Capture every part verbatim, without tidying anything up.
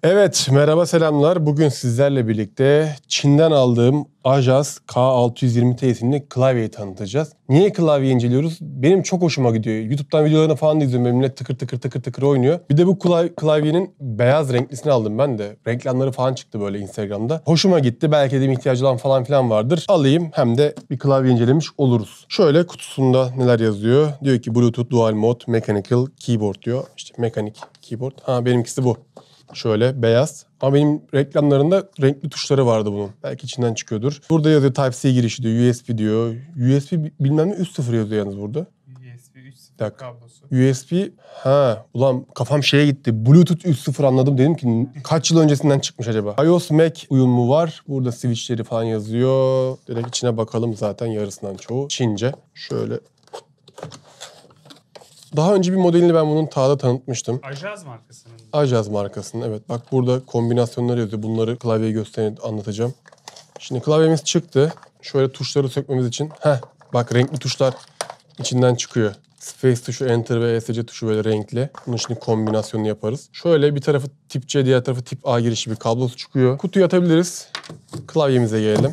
Evet, merhaba selamlar. Bugün sizlerle birlikte Çin'den aldığım Ajas K altı yüz yirmi T isimli klavyeyi tanıtacağız. Niye klavye inceliyoruz? Benim çok hoşuma gidiyor. YouTube'dan videolarını falan da izliyorum. Benim millet tıkır tıkır tıkır tıkır oynuyor. Bir de bu klavyenin beyaz renklisini aldım ben de. Reklamları falan çıktı böyle Instagram'da. Hoşuma gitti. Belki de ihtiyacı olan falan filan vardır. Alayım hem de bir klavye incelemiş oluruz. Şöyle kutusunda neler yazıyor? Diyor ki Bluetooth Dual Mode Mechanical Keyboard diyor. İşte mekanik keyboard. Ha benimkisi bu. Şöyle beyaz. Ama benim reklamlarında renkli tuşları vardı bunun. Belki içinden çıkıyordur. Burada yazıyor Type-C girişi diyor. U S B diyor. U S B bilmem ne üç sıfır yazıyor yalnız burada. U S B üç sıfır kablosu. U S B ha ulan kafam şeye gitti. Bluetooth üç sıfır anladım. Dedim ki kaç yıl öncesinden çıkmış acaba? iOS Mac uyumu var. Burada switchleri falan yazıyor. Direkt içine bakalım zaten yarısından çoğu Çince. Şöyle. Daha önce bir modelini ben bunun T'da tanıtmıştım. Ajas markasının. Ajas markasının evet. Bak burada kombinasyonlar yazıyor. Bunları klavyeye göstererek anlatacağım. Şimdi klavyemiz çıktı. Şöyle tuşları sökmemiz için. Heh bak renkli tuşlar içinden çıkıyor. Space tuşu, Enter ve E S C tuşu böyle renkli. Bunun şimdi kombinasyonunu yaparız. Şöyle bir tarafı tip C, diğer tarafı tip A girişi bir kablosu çıkıyor. Kutuyu atabiliriz. Klavyemize gelelim.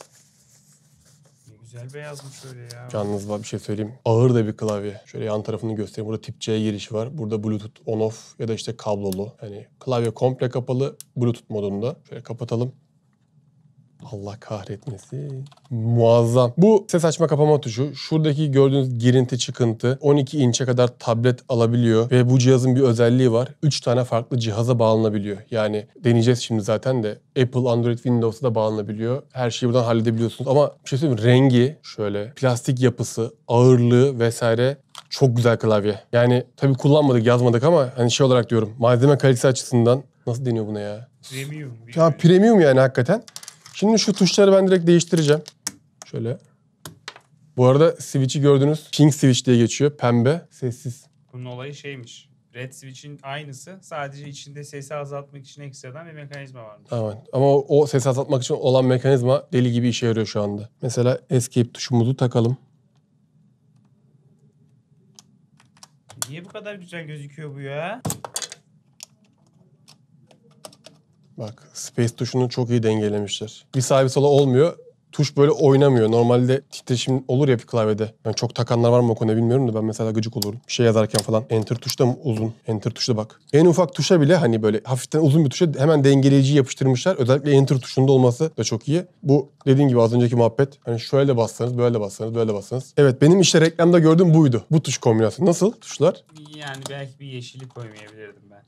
Güzel beyazmış öyle ya. Yalnız var bir şey söyleyeyim. Ağır da bir klavye. Şöyle yan tarafını göstereyim. Burada tip C girişi var. Burada Bluetooth on off ya da işte kablolu. Yani klavye komple kapalı Bluetooth modunda. Şöyle kapatalım. Allah kahretmesin. Muazzam. Bu ses açma kapama tuşu. Şuradaki gördüğünüz girinti çıkıntı on iki inçe kadar tablet alabiliyor. Ve bu cihazın bir özelliği var. üç tane farklı cihaza bağlanabiliyor. Yani deneyeceğiz şimdi zaten de. Apple, Android, Windows'a da bağlanabiliyor. Her şeyi buradan halledebiliyorsunuz. Ama bir şey söyleyeyim mi? Rengi şöyle. Plastik yapısı, ağırlığı vesaire. Çok güzel klavye. Yani tabii kullanmadık, yazmadık ama hani şey olarak diyorum. Malzeme kalitesi açısından nasıl deniyor buna ya? Premium. Ya premium yani hakikaten. Şimdi şu tuşları ben direkt değiştireceğim. Şöyle. Bu arada switch'i gördünüz. Pink switch diye geçiyor. Pembe. Sessiz. Bunun olayı şeymiş. Red switch'in aynısı. Sadece içinde sesi azaltmak için ekstradan bir mekanizma varmış. Tamam. Ama o, o sesi azaltmak için olan mekanizma deli gibi işe yarıyor şu anda. Mesela Escape tuşumuzu takalım. Niye bu kadar güzel gözüküyor bu ya? Bak Space tuşunu çok iyi dengelemişler. Bir sağa bir sola olmuyor. Tuş böyle oynamıyor. Normalde titreşim olur ya bir klavyede. Yani çok takanlar var mı o konuda bilmiyorum da ben mesela gıcık olurum. Bir şey yazarken falan. Enter tuş da uzun. Enter tuşu da bak. En ufak tuşa bile hani böyle hafiften uzun bir tuşa hemen dengeleyiciyi yapıştırmışlar. Özellikle Enter tuşunda olması da çok iyi. Bu dediğim gibi az önceki muhabbet. Hani şöyle de bassanız, böyle de bassanız, böyle de bassanız. Evet benim işte reklamda gördüğüm buydu. Bu tuş kombinasyonu. Nasıl tuşlar? Yani belki bir yeşili koymayabilirdim ben.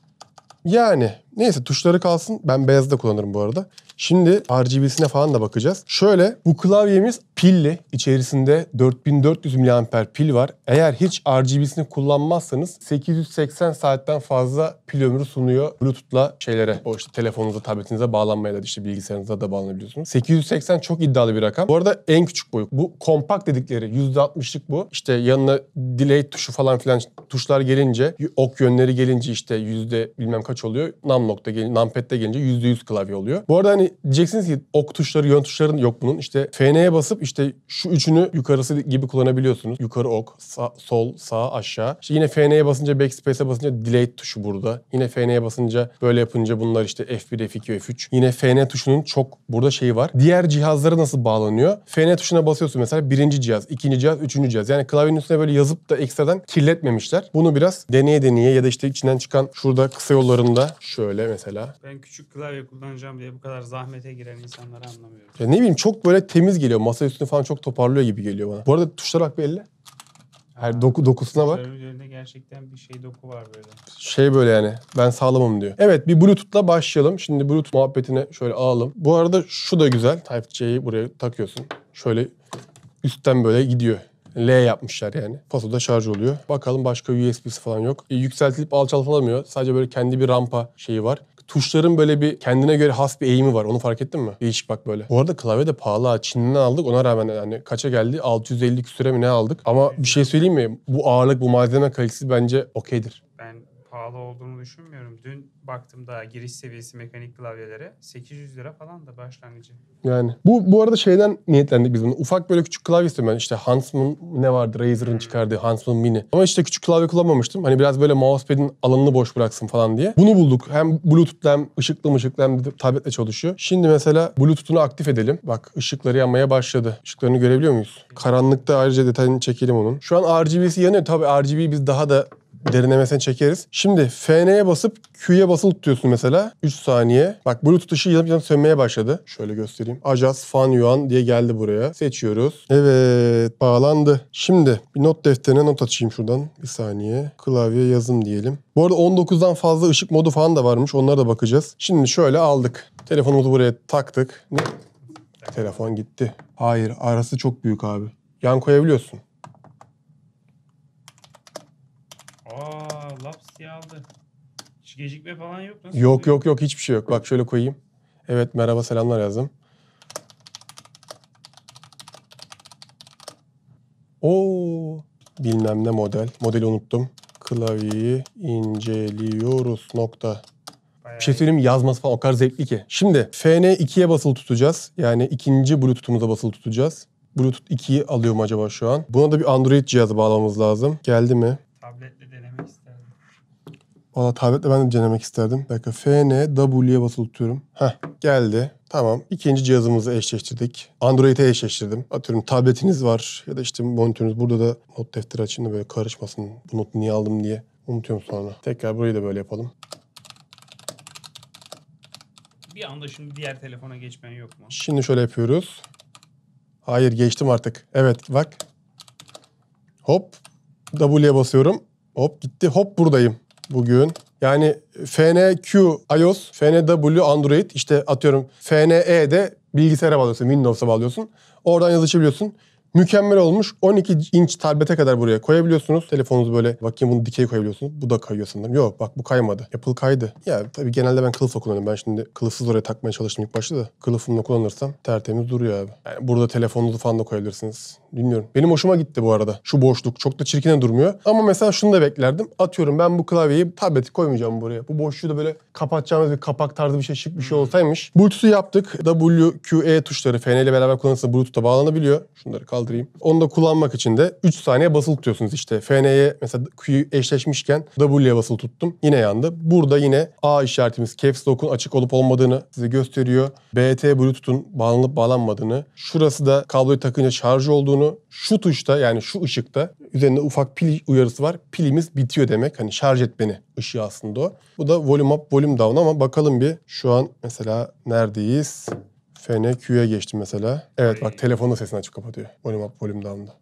Yani neyse tuşları kalsın. Ben beyazı da kullanırım bu arada. Şimdi R G B'sine falan da bakacağız. Şöyle bu klavyemiz pilli. İçerisinde dört bin dört yüz miliamper pil var. Eğer hiç R G B'sini kullanmazsanız sekiz yüz seksen saatten fazla pil ömrü sunuyor. Bluetooth'la şeylere, o işte telefonunuza, tabletinize bağlanmaya da işte bilgisayarınıza da bağlanabiliyorsunuz. sekiz yüz seksen çok iddialı bir rakam. Bu arada en küçük boyu. Bu kompakt dedikleri yüzde altmışlık bu. İşte yanına delay tuşu falan filan tuşlar gelince, ok yönleri gelince işte yüzde bilmem kaç oluyor. Num nokta gelince, numpad'de gelince yüzde yüz klavye oluyor. Bu arada hani diyeceksiniz ki ok tuşları, yön tuşların yok bunun. İşte F N'ye basıp işte şu üçünü yukarısı gibi kullanabiliyorsunuz. Yukarı ok, sağ, sol, sağ, aşağı. İşte yine F N'ye basınca, backspace'e basınca delay tuşu burada. Yine F N'ye basınca böyle yapınca bunlar işte F bir, F iki, F üç. Yine F N tuşunun çok burada şeyi var. Diğer cihazlara nasıl bağlanıyor? F N tuşuna basıyorsun mesela birinci cihaz, ikinci cihaz, üçüncü cihaz. Yani klavyenin üstüne böyle yazıp da ekstradan kirletmemişler. Bunu biraz deneye deneye ya da işte içinden çıkan şurada kısa yollarında şöyle mesela. Ben küçük klavye kullanacağım diye bu kadar zahmete giren insanları anlamıyorum. Ya ne bileyim çok böyle temiz geliyor. Masa üstünü falan çok toparlıyor gibi geliyor bana. Bu arada tuşlara bak bir elle. Her doku, dokusuna bak. Tuşların üzerinde gerçekten bir şey doku var böyle. Şey böyle yani ben sağlamım diyor. Evet bir Bluetooth'la başlayalım. Şimdi Bluetooth muhabbetine şöyle alalım. Bu arada şu da güzel. Type-C'yi buraya takıyorsun. Şöyle üstten böyle gidiyor. L yapmışlar yani. Pasoda şarj oluyor. Bakalım başka U S B'si falan yok. E, yükseltilip alçaltılamıyor. Sadece böyle kendi bir rampa şeyi var. Tuşların böyle bir kendine göre has bir eğimi var. Onu fark ettin mi? Değişik bak böyle. Bu arada klavye de pahalı ha. Çin'den aldık. Ona rağmen yani kaça geldi? altı yüz elli küsüre mi ne aldık? Ama bir şey söyleyeyim mi? Bu ağırlık, bu malzeme kalitesi bence okeydir. Ben pahalı olduğunu düşünmüyorum. Dün baktığımda giriş seviyesi mekanik klavyelere sekiz yüz lira falan da başlangıcı. Yani bu bu arada şeyden niyetlendik biz bunu. Ufak böyle küçük klavye istiyorum ben. İşte Huntsman ne vardı? Razer'ın çıkardığı Huntsman Mini. Ama işte küçük klavye kullanmamıştım. Hani biraz böyle mousepad'in alanını boş bıraksın falan diye. Bunu bulduk. Hem Bluetooth'la hem ışıklı mışıklı hem de tabletle çalışıyor. Şimdi mesela Bluetooth'unu aktif edelim. Bak ışıkları yanmaya başladı. Işıklarını görebiliyor muyuz? Karanlıkta ayrıca detayını çekelim onun. Şu an R G B'si yanıyor. Tabii R G B'yi biz daha da derinlemesine çekeriz. Şimdi F N'ye basıp Q'ye basılı tutuyorsun mesela. üç saniye. Bak Bluetooth ışığı yanıp yanıp sönmeye başladı. Şöyle göstereyim. Adjust Fan Yuan diye geldi buraya. Seçiyoruz. Evet. Bağlandı. Şimdi bir not defterine not açayım şuradan. Bir saniye. Klavye yazım diyelim. Bu arada on dokuzdan fazla ışık modu falan da varmış. Onlara da bakacağız. Şimdi şöyle aldık. Telefonumuzu buraya taktık. Ne? Telefon gitti. Hayır. Arası çok büyük abi. Yan koyabiliyorsun. Aa, laps diye aldı. Hiç gecikme falan yok. Nasıl Yok oluyor? yok yok hiçbir şey yok. Bak şöyle koyayım. Evet merhaba selamlar yazdım. Oo bilmem ne model. Modeli unuttum. Klavyeyi inceliyoruz nokta. Bayağı Bir şey söyleyeyim mi? Yazması falan o kadar zevkli ki. Şimdi F N ikiye basılı tutacağız. Yani ikinci Bluetooth'umuza basılı tutacağız. Bluetooth ikiyi alıyor mu acaba şu an? Buna da bir Android cihazı bağlamamız lazım. Geldi mi? tabletle denemek isterdim. Valla tabletle ben de denemek isterdim. Bir dakika F N W'ye basılı tutuyorum. Heh geldi. Tamam. İkinci cihazımızı eşleştirdik. Android'e eşleştirdim. Atıyorum tabletiniz var ya da işte monitörünüz. Burada da not defteri açın da böyle karışmasın. Bu notu niye aldım diye unutuyorum sonra. Tekrar burayı da böyle yapalım. Bir anda şimdi diğer telefona geçmen yok mu? Şimdi şöyle yapıyoruz. Hayır geçtim artık. Evet bak. Hop. W'ye basıyorum. Hop gitti. Hop buradayım bugün. Yani F N Q iOS, F N W Android, işte atıyorum F N E'de bilgisayara bağlıyorsun, Windows'a bağlıyorsun. Oradan yazışabiliyorsun. Mükemmel olmuş. on iki inç tablete kadar buraya koyabiliyorsunuz. Telefonunuzu böyle bakayım bunu dikey koyabiliyorsunuz. Bu da kayıyor sanırım. Yok bak bu kaymadı. Apple kaydı. Ya tabii genelde ben kılıfla kullanıyorum. Ben şimdi kılıfsız oraya takmaya çalıştım ilk başta da. Kılıfımla kullanırsam tertemiz duruyor abi. Yani burada telefonunuzu falan da koyabilirsiniz. Bilmiyorum. Benim hoşuma gitti bu arada. Şu boşluk çok da çirkine durmuyor. Ama mesela şunu da beklerdim. Atıyorum ben bu klavyeyi tableti koymayacağım buraya. Bu boşluğu da böyle kapatacağımız bir kapak tarzı bir şey, şık bir şey olsaymış. Bluetooth'u yaptık. W, Q, E tuşları F N ile beraber kullanırsa Bluetooth'a bağlanabiliyor. Şunları kaldırayım. Onu da kullanmak için de üç saniye basılı tutuyorsunuz işte. F N'ye mesela Q'yu eşleşmişken W'ye basılı tuttum. Yine yandı. Burada yine A işaretimiz Caps Lock'un açık olup olmadığını size gösteriyor. B T Bluetooth'un bağlanıp bağlanmadığını. Şurası da kabloyu takınca şarj olduğunu. Şu tuşta yani şu ışıkta üzerinde ufak pil uyarısı var. Pilimiz bitiyor demek. Hani şarj et beni ışığı aslında o. Bu da volume up, volume down ama bakalım bir. Şu an mesela neredeyiz? F N Q'ya geçtim mesela. Evet bak telefonun sesini açıp kapatıyor. Volume up, volume down'da.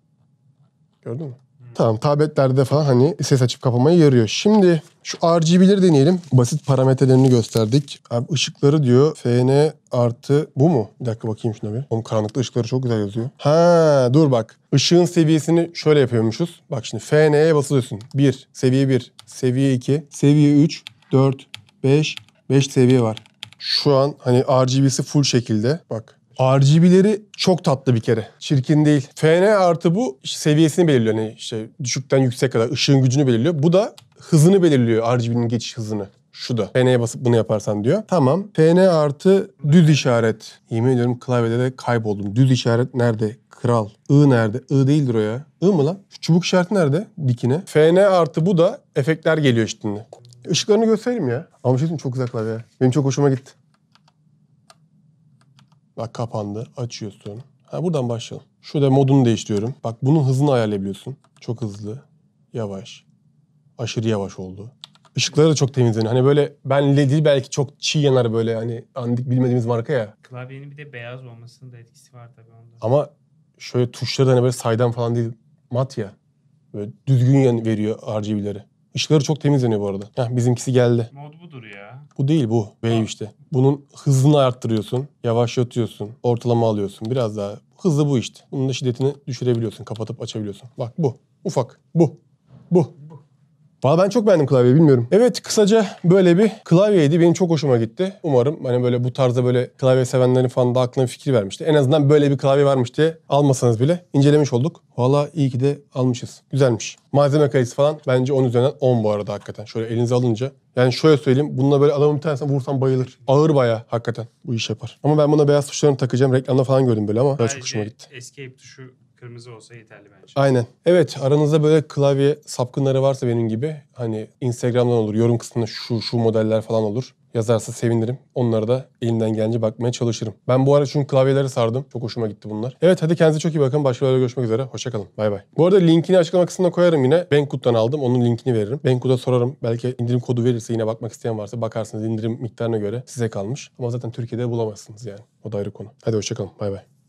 Gördün mü? Hmm. Tamam tabletlerde falan hani ses açıp kapamaya yarıyor. Şimdi şu R G B'leri deneyelim. Basit parametrelerini gösterdik. Abi ışıkları diyor F N artı bu mu? Bir dakika bakayım şuna bir. Oğlum karanlıkta ışıkları çok güzel yazıyor. Ha dur bak. Işığın seviyesini şöyle yapıyormuşuz. Bak şimdi F N'ye basılıyorsun. bir, seviye bir, seviye iki, seviye üç, dört, beş, beş seviye var. Şu an hani R G B'si full şekilde. Bak. R G B'leri çok tatlı bir kere. Çirkin değil. F N artı bu seviyesini belirliyor. Yani işte düşükten yüksek kadar ışığın gücünü belirliyor. Bu da hızını belirliyor. R G B'nin geçiş hızını. Şu da. F N'ye basıp bunu yaparsan diyor. Tamam. F N artı düz işaret. Yemin ediyorum klavyede de kayboldum. Düz işaret nerede? Kral. I nerede? I değildir o ya. I mı lan? Şu çubuk işareti nerede? Dikine. F N artı bu da efektler geliyor işte. Işıklarını göstereyim ya. Ama bir şey söyleyeyim, çok güzel klavye. Benim çok hoşuma gitti. Bak kapandı. Açıyorsun. Ha buradan başlayalım. Şurada modunu değiştiriyorum. Bak bunun hızını ayarlayabiliyorsun. Çok hızlı. Yavaş. Aşırı yavaş oldu. Işıkları da çok temizleniyor. Hani böyle ben L E D'yi belki çok çiğ yanar böyle hani andik bilmediğimiz marka ya. Klavyenin bir de beyaz olmasının da etkisi var tabii onda. Ama şöyle tuşları da hani böyle saydam falan değil. Mat ya. Böyle düzgün yan veriyor R G B'leri. Işıkları çok temizleniyor bu arada. Heh, bizimkisi geldi. Mod budur ya. Bu değil bu. Wave işte. Bunun hızını arttırıyorsun. Yavaşlatıyorsun. Ortalama alıyorsun. Biraz daha. Hızlı bu işte. Bunun da şiddetini düşürebiliyorsun. Kapatıp açabiliyorsun. Bak bu. Ufak. Bu. Bu. Valla ben çok beğendim klavyeyi, bilmiyorum. Evet, kısaca böyle bir klavyeydi. Benim çok hoşuma gitti. Umarım hani böyle bu tarzda böyle klavye sevenlerin falan da aklına bir fikir vermişti. En azından böyle bir klavye varmış diye almasanız bile incelemiş olduk. Valla iyi ki de almışız. Güzelmiş. Malzeme kalitesi falan bence on üzerinden on bu arada hakikaten. Şöyle elinize alınca. Yani şöyle söyleyeyim. Bununla böyle adamın bir tanesine vursam bayılır. Ağır bayağı hakikaten bu iş yapar. Ama ben buna beyaz tuşlarını takacağım. Reklamda falan gördüm böyle ama daha çok hoşuma gitti. Escape tuşu kırmızı olsa yeterli bence. Aynen. Evet, aranızda böyle klavye sapkınları varsa benim gibi hani Instagram'dan olur, yorum kısmında şu şu modeller falan olur. Yazarsa sevinirim. Onlara da elimden gelince bakmaya çalışırım. Ben bu ara çünkü klavyeleri sardım. Çok hoşuma gitti bunlar. Evet, hadi kendinize çok iyi bakın. Başka videoda görüşmek üzere. Hoşçakalın. Bay bay. Bu arada linkini açıklama kısmına koyarım yine. Banggood'dan aldım. Onun linkini veririm. Banggood'a sorarım. Belki indirim kodu verirse yine bakmak isteyen varsa bakarsınız. İndirim miktarına göre size kalmış. Ama zaten Türkiye'de bulamazsınız yani. O da ayrı konu. Hadi hoşçakalın. Bay bay.